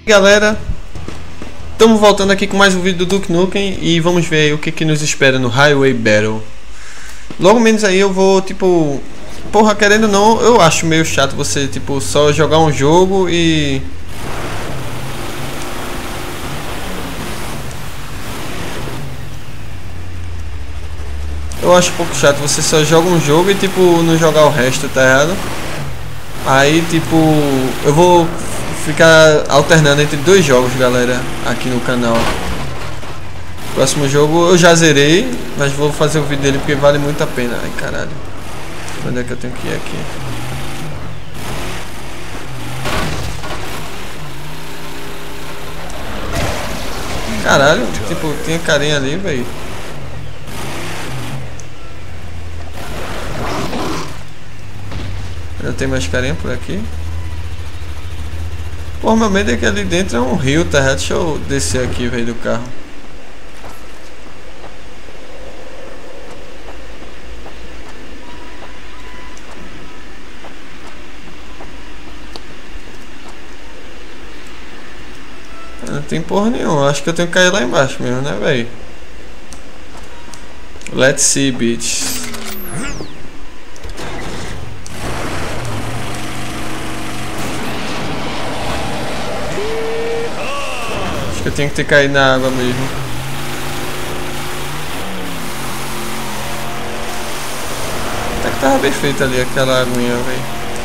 Galera, estamos voltando aqui com mais um vídeo do Duke Nukem e vamos ver aí o que nos espera no Highway Battle. Logo menos aí eu vou, tipo, porra, querendo ou não, eu acho meio chato você, tipo, só jogar um jogo e... Eu acho um pouco chato você só joga um jogo e, tipo, não jogar o resto, tá errado? Aí, tipo, eu vou ficar alternando entre dois jogos, galera, aqui no canal. Próximo jogo eu já zerei, mas vou fazer o vídeo dele porque vale muito a pena. Ai, caralho. Onde é que eu tenho que ir aqui? Caralho, tipo, tem carinha ali, velho. Já tem mais carinha por aqui. Pô, meu medo é que ali dentro é um rio, tá? Deixa eu descer aqui, velho, do carro. Não tem porra nenhuma, acho que eu tenho que cair lá embaixo mesmo, né, velho? Let's see, bitch. Eu tenho que ter caído na água mesmo. Até que tava bem feito ali aquela aguinha, velho.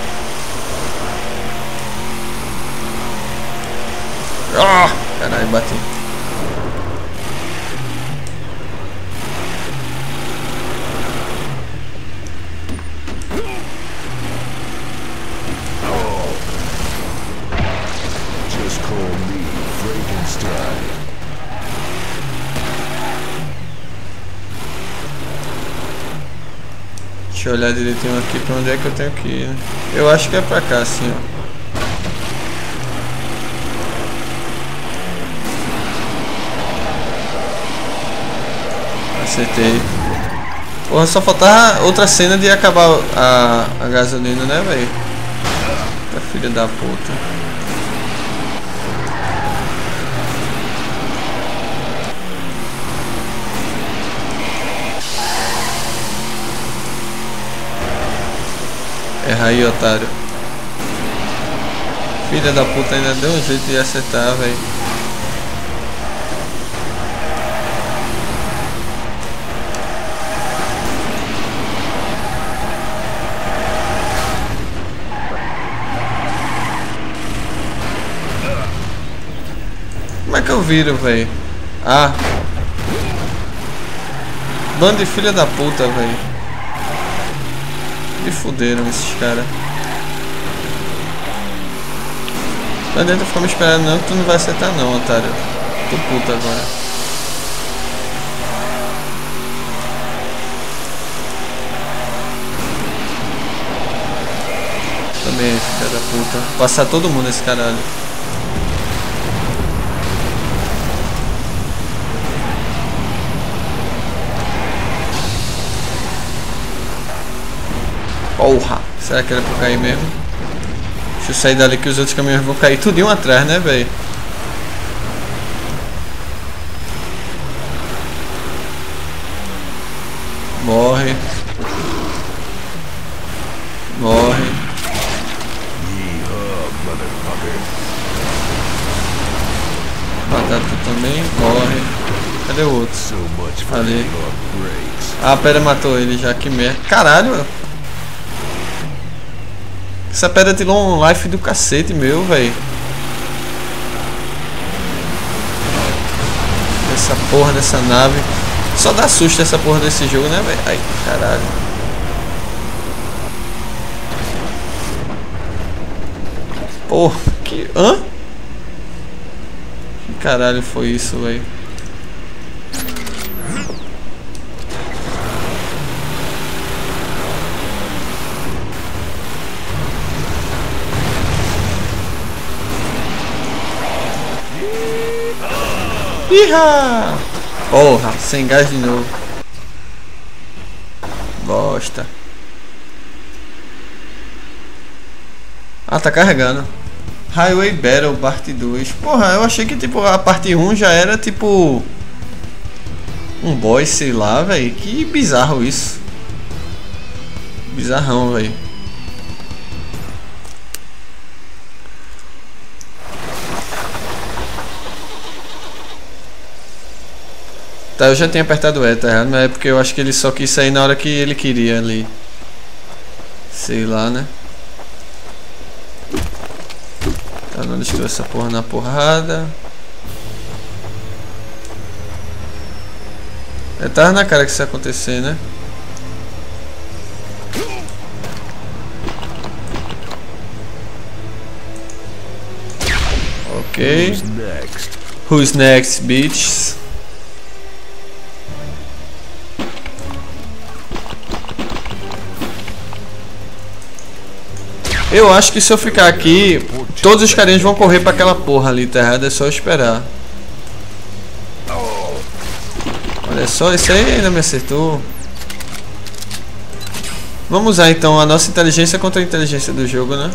Ah! Caralho, bati. Deixa eu olhar direitinho aqui pra onde é que eu tenho que ir, né? Eu acho que é pra cá, sim, ó. Acertei. Porra, só faltava outra cena de acabar a gasolina, né, velho? Tá filha da puta. Erra aí, otário. Filha da puta, ainda deu um jeito de acertar, velho. Como é que eu viro, velho? Ah. Bando de filha da puta, velho. Me fuderam esses caras. Não adianta ficar me esperando não, que tu não vai acertar não, otário. Tô puto agora. Também, filha da puta. Passar todo mundo esse caralho. Porra, será que era pra cair mesmo? Deixa eu sair dali que os outros caminhões vão cair tudo um atrás, né, velho? Morre. Morre. Batata também, morre. Cadê o outro? Ali. Ah, pera, matou ele já, que merda. Caralho! Essa pedra tirou um life do cacete meu, velho. Essa porra dessa nave. Só dá susto essa porra desse jogo, né, velho? Ai, caralho. Porra, que... Hã? Que caralho foi isso, velho? Iha! Porra, sem gás de novo. Bosta. Ah, tá carregando. Highway Battle parte 2. Porra, eu achei que tipo a parte 1 já era tipo um boss, sei lá, velho. Que bizarro isso. Bizarrão, velho. Tá, eu já tinha apertado E, tá errado, mas é porque eu acho que ele só quis sair na hora que ele queria ali. Sei lá, né? Tá, não destruiu essa porra na porrada. Tava na cara que isso ia acontecer, né? Ok. Who's next, bitches? Eu acho que se eu ficar aqui, todos os carinhas vão correr pra aquela porra ali, tá errado? É só esperar. Olha só, esse aí ainda me acertou. Vamos usar então a nossa inteligência contra a inteligência do jogo, né?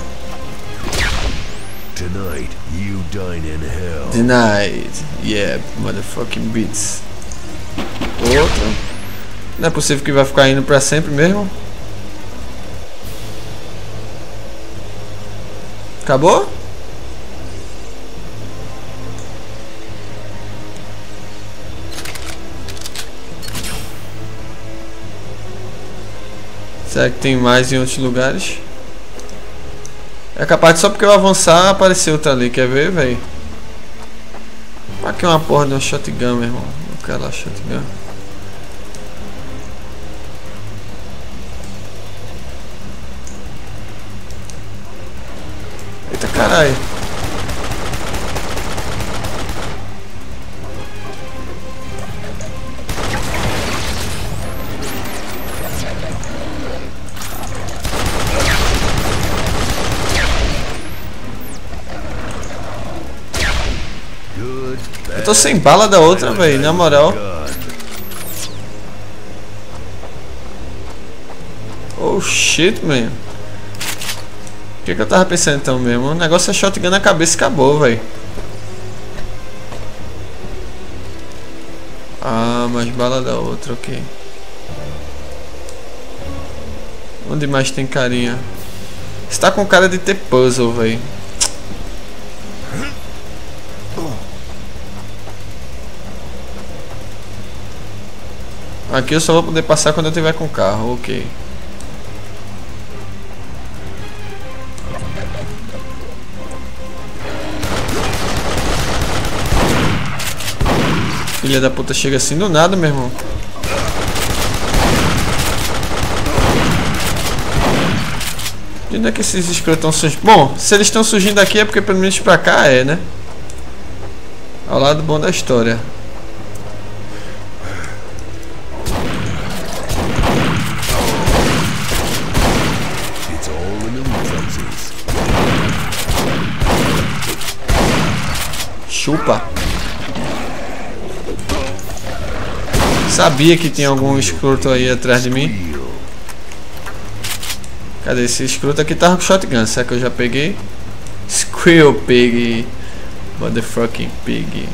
Denied. Yeah, motherfucking beats. Outro. Não é possível que vai ficar indo pra sempre mesmo. Acabou? Será que tem mais em outros lugares? É capaz de só porque eu avançar aparecer outra ali, quer ver, velho? Aqui é uma porra de um shotgun, meu irmão. Não quero lá shotgun. Eita caralho. Eu tô sem bala da outra, velho, na moral. Oh shit, man. O que eu tava pensando então mesmo? O negócio é shotgun na cabeça e acabou, velho. Ah, mais bala da outra, ok. Onde mais tem carinha? Você tá com cara de ter puzzle, velho. Aqui eu só vou poder passar quando eu tiver com o carro, ok. Filha da puta chega assim do nada, meu irmão. De onde é que esses escrotos estão surgindo? Bom, se eles estão surgindo aqui é porque pelo menos pra cá é, né? Ao lado bom da história. Chupa. Sabia que tinha algum escroto aí atrás de mim. Cadê esse escroto aqui? Tava com shotgun. Será que eu já peguei? Squirrel pig. Motherfucking pig.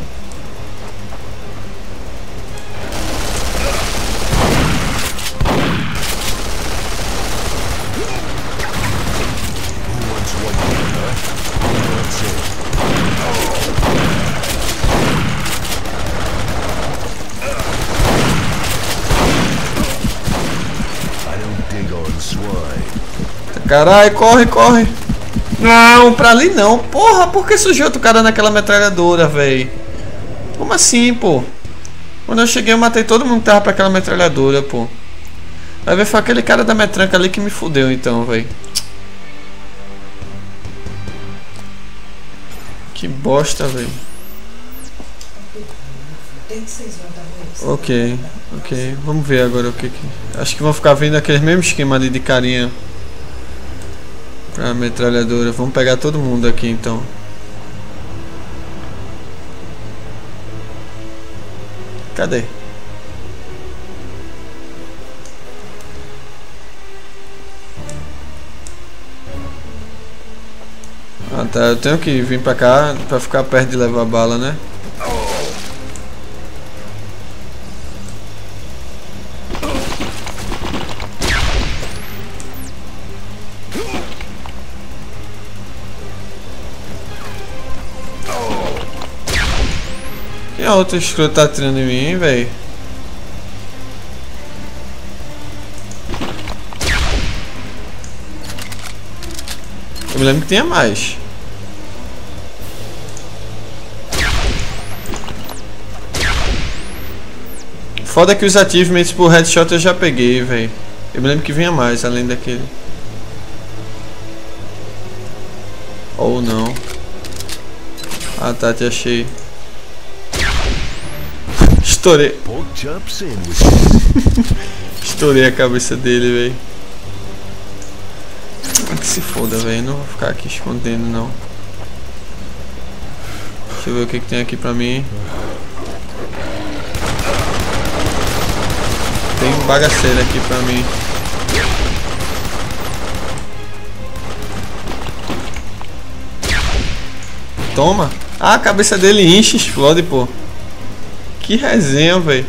Caralho, corre, corre. Não, pra ali não. Porra, por que surgiu outro cara naquela metralhadora, velho? Como assim, pô? Quando eu cheguei eu matei todo mundo que tava pra aquela metralhadora, pô. Vai ver, foi aquele cara da metranca ali que me fudeu então, velho. Que bosta, velho. Ok, ok. Vamos ver agora o que. Acho que vão ficar vendo aquele mesmo esquema ali de carinha. Pra metralhadora. Vamos pegar todo mundo aqui então. Cadê? Ah tá, eu tenho que vir pra cá pra ficar perto de levar bala, né? Quem é outro escroto tá atirando em mim, velho? Eu me lembro que tinha mais. Foda que os achievements por headshot eu já peguei, velho. Eu me lembro que vinha mais, além daquele. Ou não. Ah tá, te achei. Estourei. Estourei a cabeça dele, velho. Que se foda, velho. Não vou ficar aqui escondendo, não. Deixa eu ver o que tem aqui pra mim. Tem bagaceira aqui pra mim. Toma. Ah, a cabeça dele enche e explode, pô. Que resenha, velho.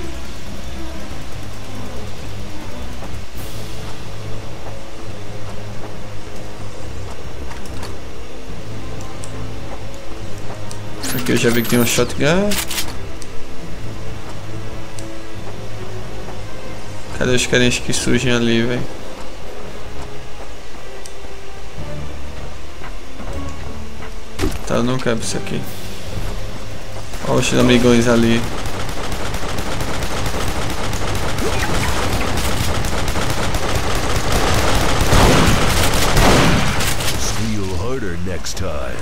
Aqui eu já vi que tem um shotgun. Cadê os carinhas que surgem ali, velho? Tá, eu não quero isso aqui. Olha os amigões ali. Squeal harder next time.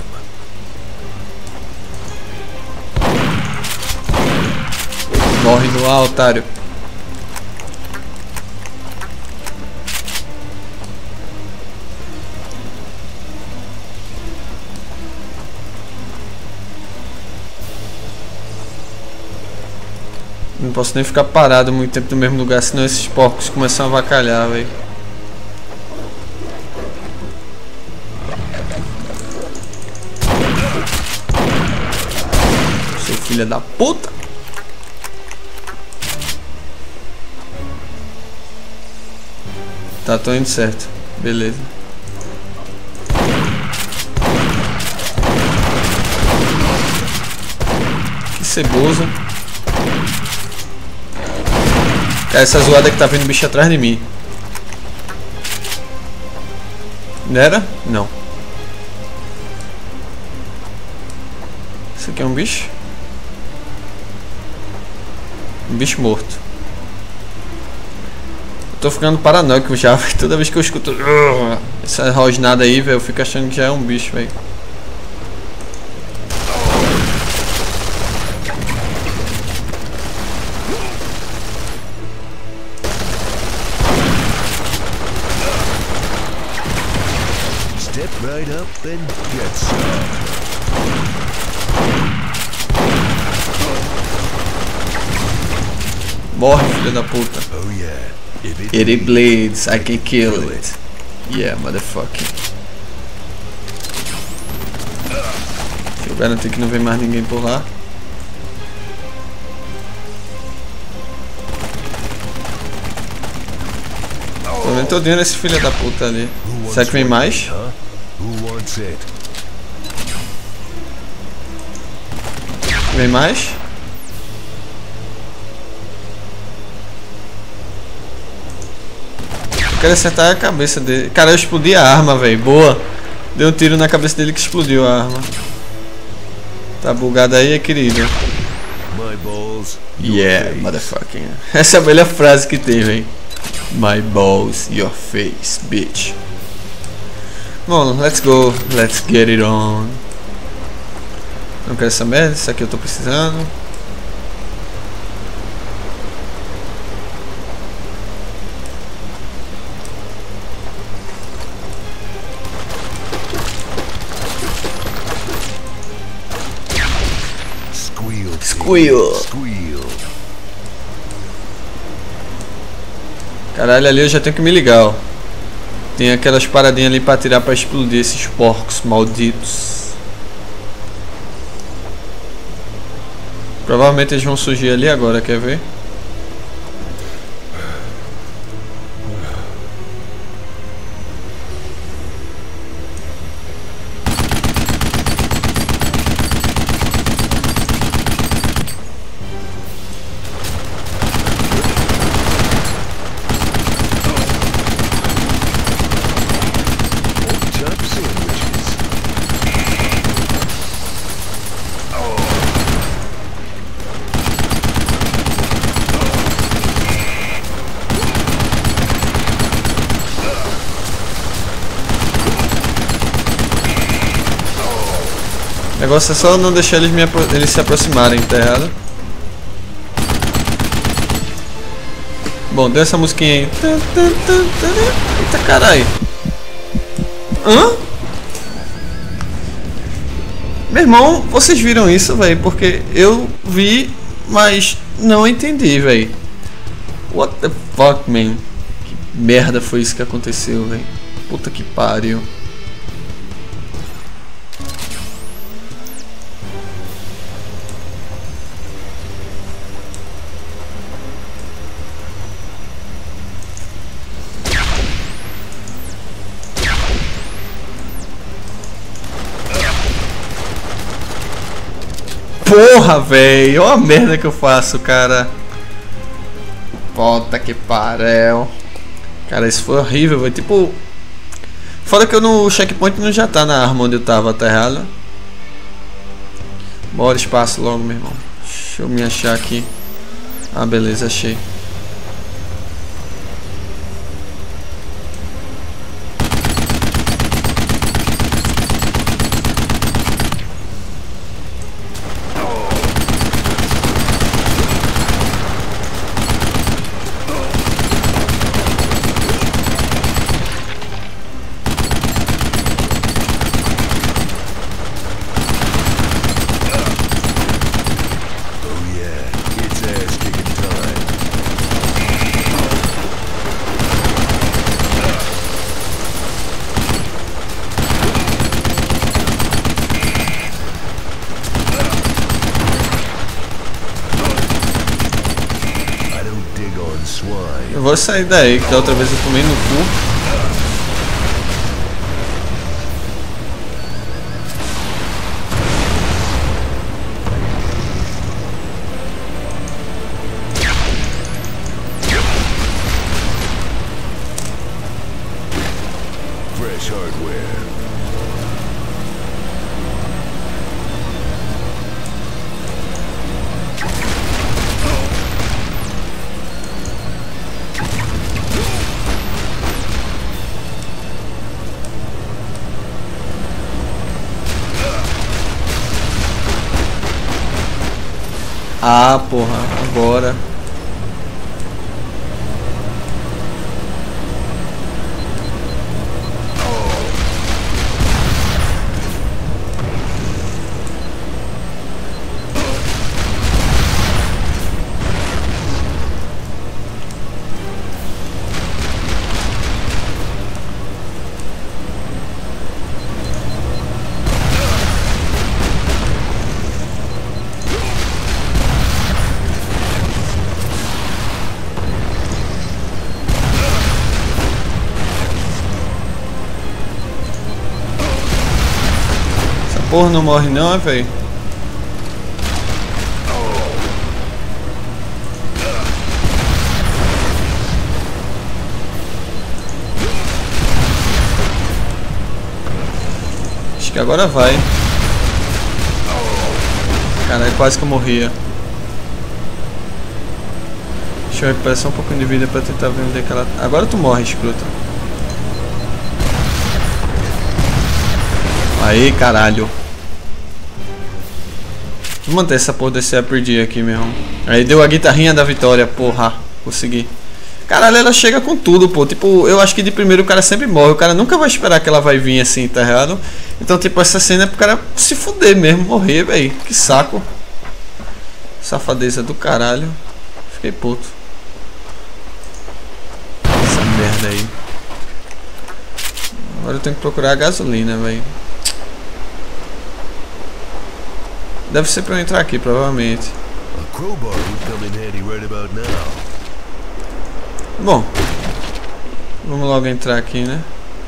Morre no ar, otário. Não posso nem ficar parado muito tempo no mesmo lugar, senão esses porcos começam a avacalhar, velho. Seu filho da puta! Tá, tô indo certo. Beleza. Que ceboso. Cara, essa zoada que tá vindo bicho atrás de mim. Não era? Não. Isso aqui é um bicho? Um bicho morto. Eu tô ficando paranoico já, véio. Toda vez que eu escuto essa rosnada aí, velho, eu fico achando que já é um bicho, velho. Step right up and get some. Morre, filho da puta. Oh yeah. If It bleeds, I can kill it. Yeah, motherfucker. Deixa eu garantir que não vem mais ninguém por lá. Tô vendo todinho nesse filho da puta ali. Será que vem mais? Who wants it? Vem mais? Eu quero acertar a cabeça dele. Cara, eu explodi a arma, velho. Boa. Deu um tiro na cabeça dele que explodiu a arma. Tá bugado aí, querido. My balls. Yeah, motherfucking. Essa é a melhor frase que tem, velho. My balls, your face, bitch. Bom, let's go. Let's get it on. Não quero essa merda. Isso aqui eu tô precisando. Squeal. Caralho, ali eu já tenho que me ligar, ó. Tem aquelas paradinhas ali pra tirar pra explodir esses porcos malditos. Provavelmente eles vão surgir ali agora, quer ver? Chop sandwiches. O negócio é só não deixar eles se aproximarem, tá errado? Bom, deu essa musiquinha aí. Eita caralho. Hã? Meu irmão, vocês viram isso, velho? Porque eu vi, mas não entendi, velho. What the fuck, man? Que merda foi isso que aconteceu, velho? Puta que pariu. Porra, velho, olha a merda que eu faço, cara. Puta que pariu. Cara, isso foi horrível, velho. Tipo, foda que eu no checkpoint não já tá na arma onde eu tava, tá errado? Bora, espaço logo, meu irmão. Deixa eu me achar aqui. Ah, beleza, achei. Eu vou sair daí, que da outra vez eu tomei no cu. Fresh hardware. Ah, porra, agora. Porra, não morre não, velho. Acho que agora vai. Caralho, quase que eu morria. Deixa eu recuperar só um pouquinho de vida pra tentar ver onde é que ela... Agora tu morre, escroto. Aí, caralho. Vou manter essa porra desse APD aqui, meu irmão. Aí deu a guitarrinha da vitória, porra. Consegui. Caralho, ela chega com tudo, pô. Tipo, eu acho que de primeiro o cara sempre morre. O cara nunca vai esperar que ela vai vir assim, tá errado? Então, tipo, essa cena é pro cara se fuder mesmo, morrer, velho. Que saco. Safadeza do caralho. Fiquei puto. Essa merda aí. Agora eu tenho que procurar a gasolina, velho. Deve ser pra eu entrar aqui, provavelmente. crowbar would come in handy right about now. Bom, vamos logo entrar aqui, né?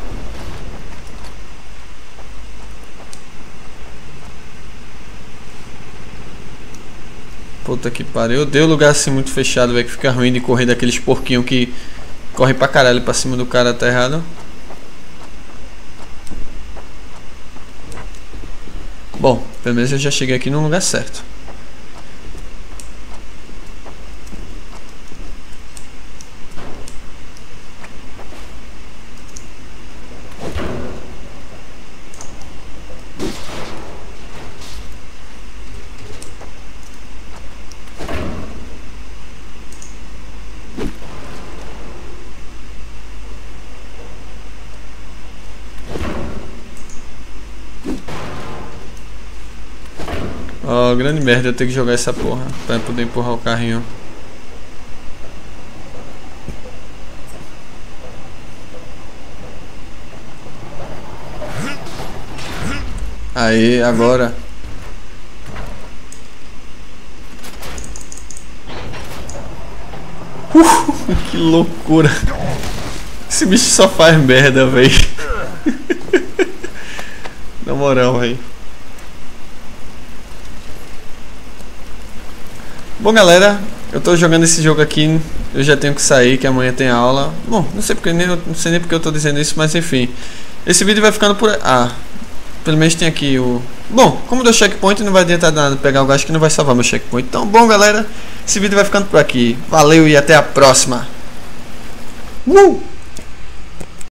Puta que pariu. Eu odeio lugar assim muito fechado, velho, que fica ruim de correr daqueles porquinhos que correm pra caralho pra cima do cara aterrado. Bom, pelo menos eu já cheguei aqui no lugar certo. Ó, grande merda eu ter que jogar essa porra pra poder empurrar o carrinho. Aí, agora. Que loucura. Esse bicho só faz merda, velho. Na moral, velho. Bom, galera, eu tô jogando esse jogo aqui, eu já tenho que sair, que amanhã tem aula. Bom, não sei nem porque eu tô dizendo isso, mas enfim. Esse vídeo vai ficando por... Ah, pelo menos tem aqui o... Bom, como deu checkpoint, não vai adiantar nada pegar o gás que não vai salvar meu checkpoint. Então, bom, galera, esse vídeo vai ficando por aqui. Valeu e até a próxima.